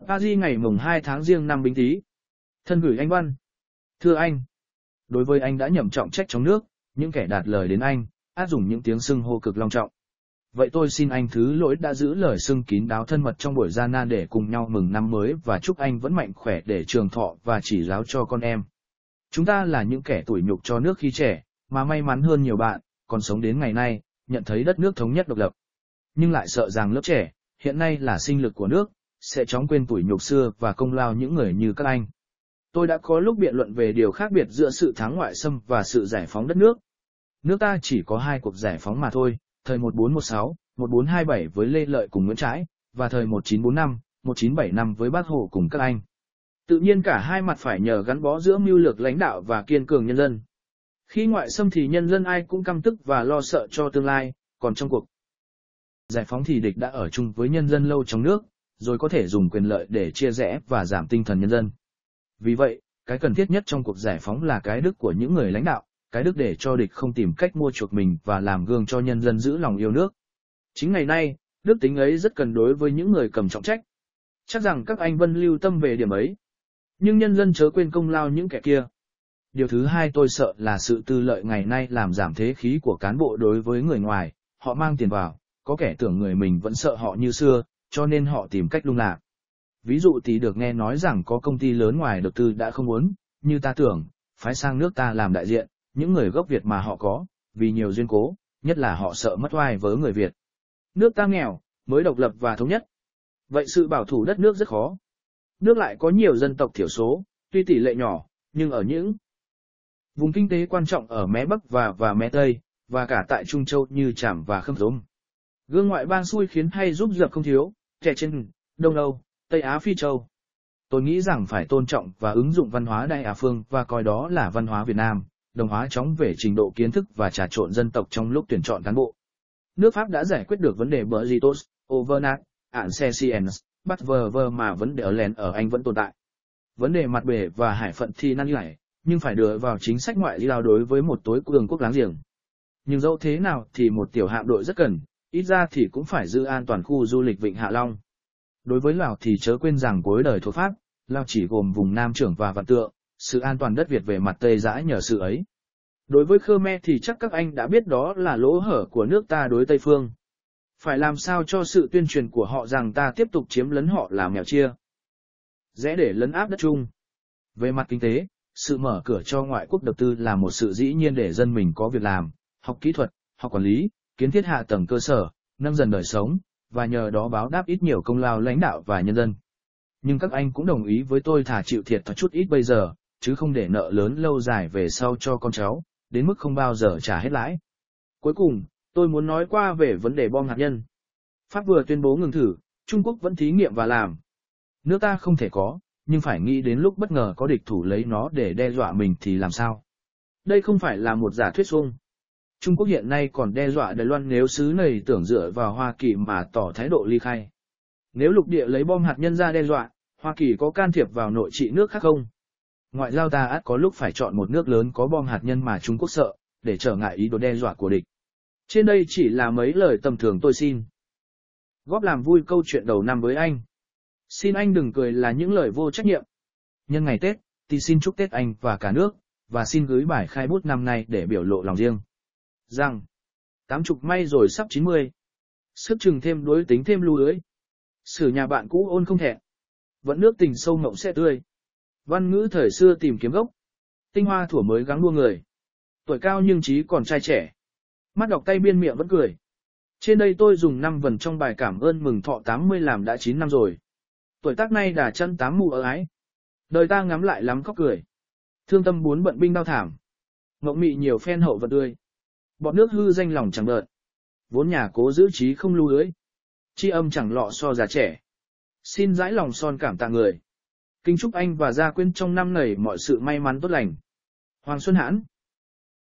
Paris ngày mùng 2 tháng Giêng năm Bính Tý. Thân gửi anh văn. Thưa anh, đối với anh đã nhậm trọng trách trong nước, những kẻ đạt lời đến anh, áp dụng những tiếng xưng hô cực long trọng. Vậy tôi xin anh thứ lỗi đã giữ lời xưng kín đáo thân mật trong buổi gian nan để cùng nhau mừng năm mới và chúc anh vẫn mạnh khỏe để trường thọ và chỉ giáo cho con em. Chúng ta là những kẻ tủi nhục cho nước khi trẻ, mà may mắn hơn nhiều bạn, còn sống đến ngày nay, nhận thấy đất nước thống nhất độc lập. Nhưng lại sợ rằng lớp trẻ, hiện nay là sinh lực của nước, sẽ chóng quên tủi nhục xưa và công lao những người như các anh. Tôi đã có lúc biện luận về điều khác biệt giữa sự thắng ngoại xâm và sự giải phóng đất nước. Nước ta chỉ có 2 cuộc giải phóng mà thôi, thời 1416, 1427 với Lê Lợi cùng Nguyễn Trãi, và thời 1945, 1975 với Bác Hồ cùng các anh. Tự nhiên cả hai mặt phải nhờ gắn bó giữa mưu lược lãnh đạo và kiên cường nhân dân. Khi ngoại xâm thì nhân dân ai cũng căm tức và lo sợ cho tương lai, còn trong cuộc giải phóng thì địch đã ở chung với nhân dân lâu trong nước, rồi có thể dùng quyền lợi để chia rẽ và giảm tinh thần nhân dân. Vì vậy, cái cần thiết nhất trong cuộc giải phóng là cái đức của những người lãnh đạo, cái đức để cho địch không tìm cách mua chuộc mình và làm gương cho nhân dân giữ lòng yêu nước. Chính ngày nay, đức tính ấy rất cần đối với những người cầm trọng trách. Chắc rằng các anh vẫn lưu tâm về điểm ấy. Nhưng nhân dân chớ quên công lao những kẻ kia. Điều thứ hai tôi sợ là sự tư lợi ngày nay làm giảm thế khí của cán bộ đối với người ngoài, họ mang tiền vào, có kẻ tưởng người mình vẫn sợ họ như xưa, cho nên họ tìm cách lung lạc. Ví dụ tí được nghe nói rằng có công ty lớn ngoài đầu tư đã không muốn, như ta tưởng, phái sang nước ta làm đại diện, những người gốc Việt mà họ có, vì nhiều duyên cố, nhất là họ sợ mất oai với người Việt. Nước ta nghèo, mới độc lập và thống nhất. Vậy sự bảo thủ đất nước rất khó. Nước lại có nhiều dân tộc thiểu số, tuy tỷ lệ nhỏ, nhưng ở những vùng kinh tế quan trọng ở mé Bắc và mé Tây, và cả tại Trung Châu như Trảm và Khâm Rôm. Gương ngoại bang xui khiến hay giúp dập không thiếu, kẻ trên Đông Âu, Tây Á Phi Châu. Tôi nghĩ rằng phải tôn trọng và ứng dụng văn hóa Đại Á Phương và coi đó là văn hóa Việt Nam, đồng hóa chóng về trình độ kiến thức và trà trộn dân tộc trong lúc tuyển chọn cán bộ. Nước Pháp đã giải quyết được vấn đề Britos, Auvergnat, Alsaciens, Bas-Verver mà vấn đề ở Len ở Anh vẫn tồn tại. Vấn đề mặt bể và hải phận thì năn nhảy, nhưng phải đưa vào chính sách ngoại giao đối với một tối cường quốc láng giềng. Nhưng dẫu thế nào thì một tiểu hạm đội rất cần, ít ra thì cũng phải giữ an toàn khu du lịch Vịnh Hạ Long. Đối với Lào thì chớ quên rằng cuối đời thuộc Pháp, Lào chỉ gồm vùng Nam Trưởng và Vạn Tượng, sự an toàn đất Việt về mặt Tây dãi nhờ sự ấy. Đối với Khmer thì chắc các anh đã biết đó là lỗ hở của nước ta đối Tây Phương. Phải làm sao cho sự tuyên truyền của họ rằng ta tiếp tục chiếm lấn họ làm mèo chia rẽ để lấn áp đất Trung. Về mặt kinh tế, sự mở cửa cho ngoại quốc đầu tư là một sự dĩ nhiên để dân mình có việc làm, học kỹ thuật, học quản lý, kiến thiết hạ tầng cơ sở, nâng dần đời sống, và nhờ đó báo đáp ít nhiều công lao lãnh đạo và nhân dân. Nhưng các anh cũng đồng ý với tôi thà chịu thiệt chút ít bây giờ, chứ không để nợ lớn lâu dài về sau cho con cháu, đến mức không bao giờ trả hết lãi. Cuối cùng, tôi muốn nói qua về vấn đề bom hạt nhân. Pháp vừa tuyên bố ngừng thử, Trung Quốc vẫn thí nghiệm và làm. Nước ta không thể có, nhưng phải nghĩ đến lúc bất ngờ có địch thủ lấy nó để đe dọa mình thì làm sao. Đây không phải là một giả thuyết suông. Trung Quốc hiện nay còn đe dọa Đài Loan nếu xứ này tưởng dựa vào Hoa Kỳ mà tỏ thái độ ly khai. Nếu lục địa lấy bom hạt nhân ra đe dọa, Hoa Kỳ có can thiệp vào nội trị nước khác không? Ngoại giao ta ắt có lúc phải chọn một nước lớn có bom hạt nhân mà Trung Quốc sợ, để trở ngại ý đồ đe dọa của địch. Trên đây chỉ là mấy lời tầm thường tôi xin góp làm vui câu chuyện đầu năm với anh. Xin anh đừng cười là những lời vô trách nhiệm. Nhân ngày Tết, thì xin chúc Tết anh và cả nước, và xin gửi bài khai bút năm nay để biểu lộ lòng riêng. Rằng, 80 may rồi sắp 90. Sức chừng thêm đối tính thêm lưu lưới. Sử nhà bạn cũ ôn không thẹn. Vẫn nước tình sâu mộng sẽ tươi. Văn ngữ thời xưa tìm kiếm gốc. Tinh hoa thuở mới gắng đua người. Tuổi cao nhưng trí còn trai trẻ. Mắt đọc tay biên miệng vẫn cười. Trên đây tôi dùng 5 vần trong bài cảm ơn mừng thọ 80 làm đã 9 năm rồi. Tuổi tác nay đã chân 8 mù ở ái. Đời ta ngắm lại lắm khóc cười. Thương tâm bốn bận binh đau thảm. Ngộng mị nhiều phen hậu vật tươi. Bọn nước hư danh lòng chẳng đợt. Vốn nhà cố giữ trí không lưu lưới. Chi âm chẳng lọ so già trẻ. Xin dãi lòng son cảm tạ người. Kính chúc anh và gia quyến trong năm này mọi sự may mắn tốt lành. Hoàng Xuân Hãn.